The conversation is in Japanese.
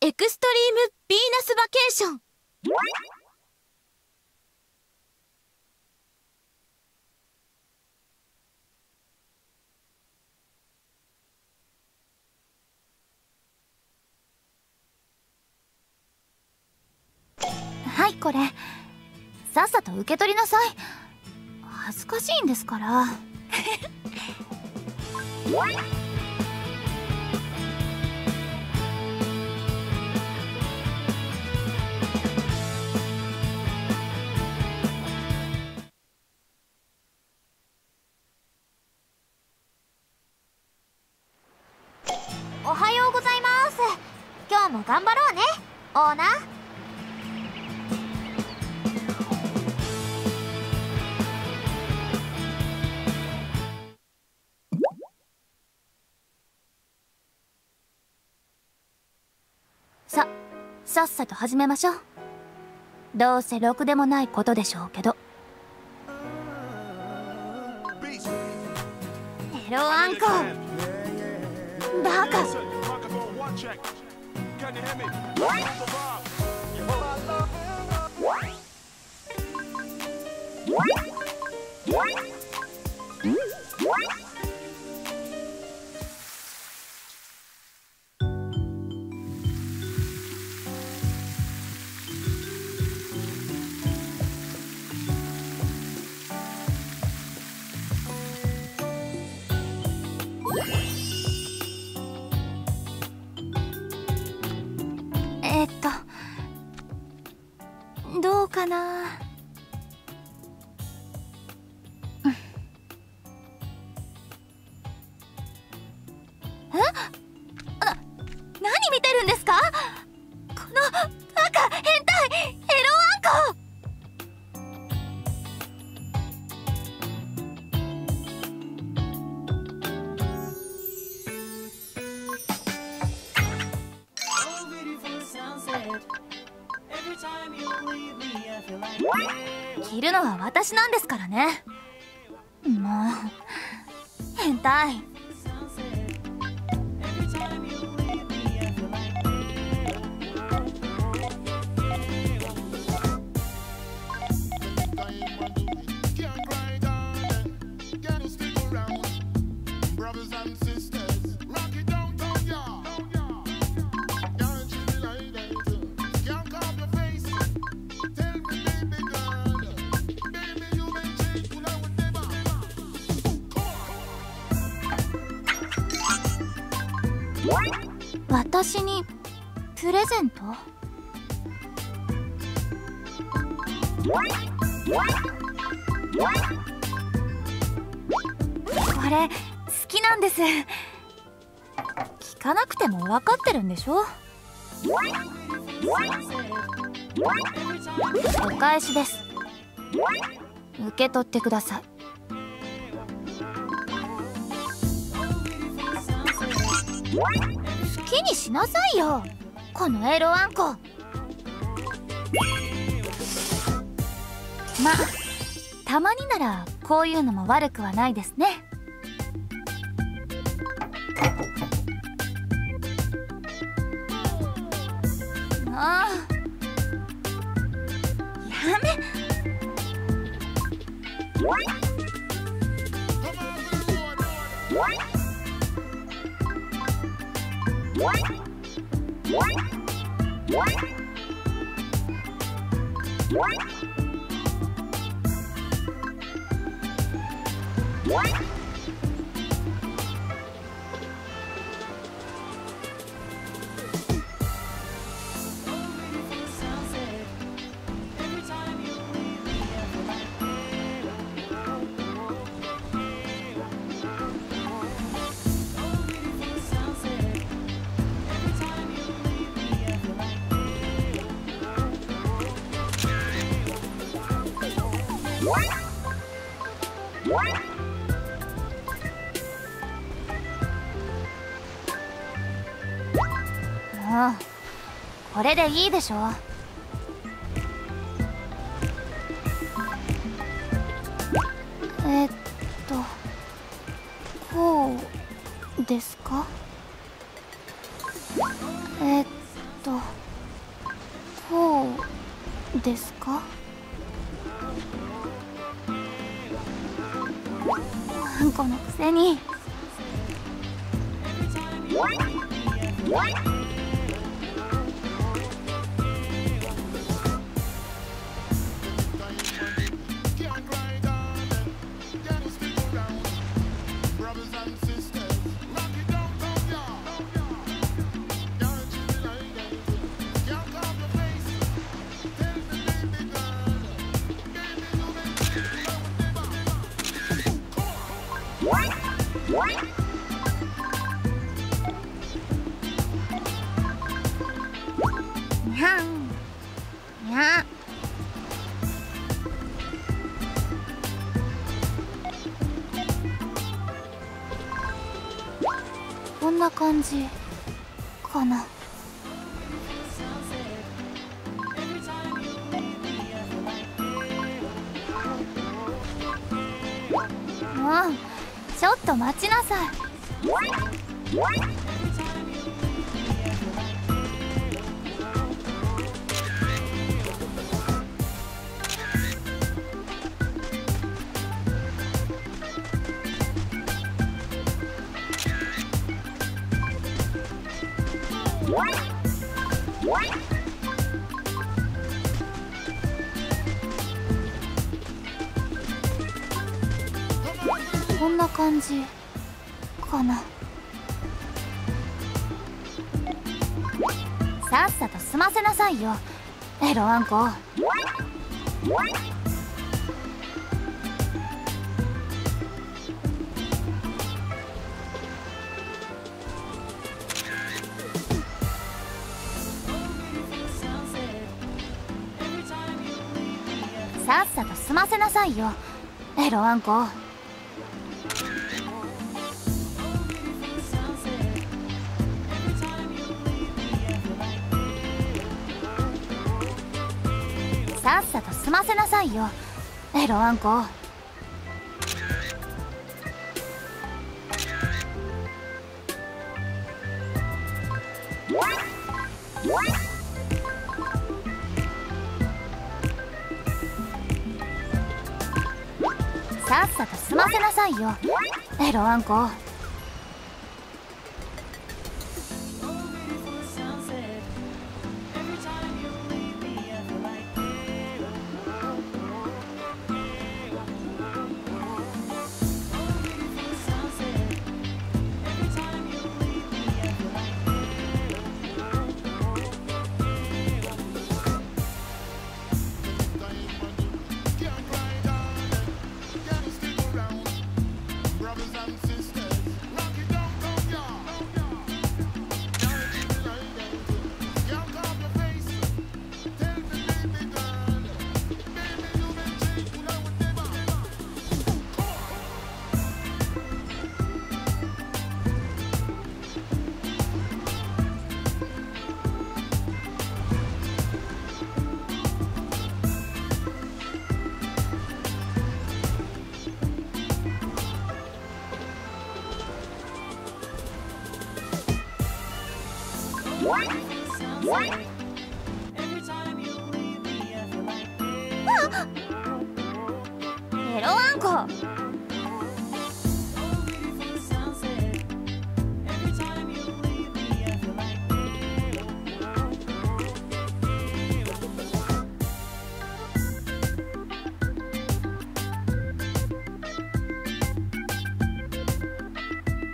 エクストリーム・ヴィーナス・バケーション。はい、これさっさと受け取りなさい。恥ずかしいんですから。おはようございます。今日も頑張ろうね、オーナー。さっさと始めましょう。どうせろくでもないことでしょうけど。エロアンコバカ。どうかな。何見てるんですか、このバカ変態エロワンコ。着るのは私なんですからね。もう変態。私にプレゼント？これ好きなんです。聞かなくても分かってるんでしょ。お返しです。受け取ってください。好きにしなさいよ、このエロワンコ。まあたまにならこういうのも悪くはないですね。ああ、やめ。もうこれでいいでしょ。こうですか？ ですか？このくせに。にゃんにゃ。こんな感じかな。ちょっと待ちなさい。こんな感じかな。さっさと済ませなさいよ、エロワンコ。さっさと済ませなさいよ、エロワンコ。さっさと済ませなさいよ、エロワンコ。さっさと済ませなさいよ、エロワンコ。エロワンコ、